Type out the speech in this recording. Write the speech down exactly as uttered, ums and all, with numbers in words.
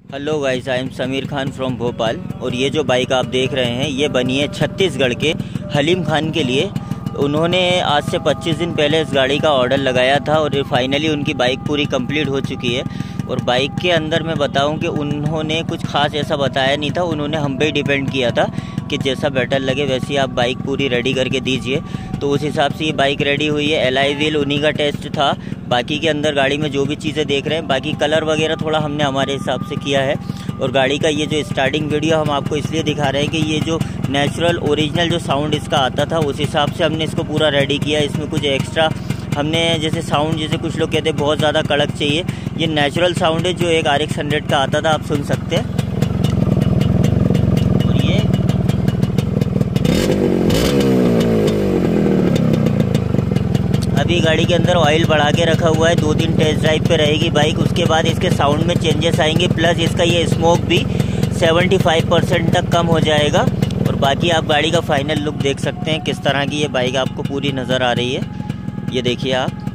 Hello guys, I am Sameer Khan from Bhopal. और ये जो बाइक आप देख रहे हैं ये बनी है छत्तीसगढ़ के हलीम खान के लिए। उन्होंने आज से पच्चीस दिन पहले इस गाड़ी का ऑर्डर लगाया था और फाइनली उनकी बाइक पूरी कंप्लीट हो चुकी है। और बाइक के अंदर मैं बताऊं कि उन्होंने कुछ खास ऐसा बताया नहीं था, उन्होंने हम पे डिपेंड किया था कि जैसा बेटर लगे वैसी आप बाइक पूरी रेडी करके दीजिए। तो उस हिसाब से ये बाइक रेडी हुई है। एलॉय व्हील उन्हीं का टेस्ट था। बाकी के अंदर गाड़ी में जो भी चीज़ें देख रहे हैं, बाकी कलर वगैरह थोड़ा हमने हमारे हिसाब से किया है। और गाड़ी का ये जो स्टार्टिंग वीडियो हम आपको इसलिए दिखा रहे हैं कि ये जो नेचुरल ओरिजिनल जो साउंड इसका आता था उस हिसाब से हमने इसको पूरा रेडी किया। इसमें कुछ एक्स्ट्रा हमने जैसे साउंड, जैसे कुछ लोग कहते हैं बहुत ज़्यादा कड़क चाहिए, ये नेचुरल साउंड है जो एक आर एक्स हंड्रेड का आता था, आप सुन सकते हैं। और ये अभी गाड़ी के अंदर ऑयल बढ़ा के रखा हुआ है, दो दिन टेस्ट ड्राइव पे रहेगी बाइक। उसके बाद इसके साउंड में चेंजेस आएंगे, प्लस इसका ये स्मोक भी पचहत्तर परसेंट तक कम हो जाएगा। और बाकी आप गाड़ी का फाइनल लुक देख सकते हैं किस तरह की ये बाइक आपको पूरी नज़र आ रही है। ये देखिए आप।